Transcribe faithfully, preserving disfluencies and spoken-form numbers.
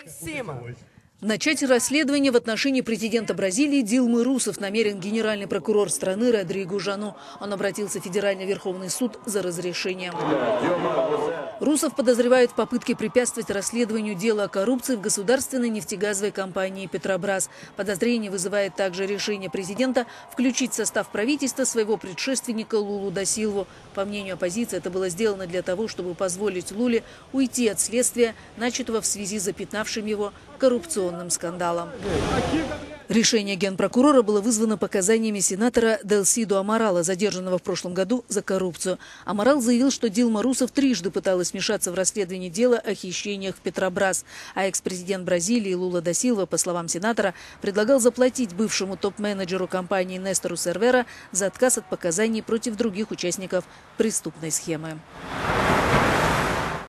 Начать расследование в отношении президента Бразилии Дилмы Русефф намерен генеральный прокурор страны Родриго Жану. Он обратился в Федеральный Верховный суд за разрешением. Русефф подозревают в попытке препятствовать расследованию дела о коррупции в государственной нефтегазовой компании «Петробрас». Подозрение вызывает также решение президента включить в состав правительства своего предшественника Лулу да Силву. По мнению оппозиции, это было сделано для того, чтобы позволить Луле уйти от следствия, начатого в связи с запятнавшим его коррупционным скандалом. Решение генпрокурора было вызвано показаниями сенатора Делсидо Амарала, задержанного в прошлом году за коррупцию. Амарал заявил, что Дилма Русефф трижды пыталась вмешаться в расследование дела о хищениях в «Петробрас», а экс-президент Бразилии Лула да Силва, по словам сенатора, предлагал заплатить бывшему топ-менеджеру компании Нестору Сервера за отказ от показаний против других участников преступной схемы.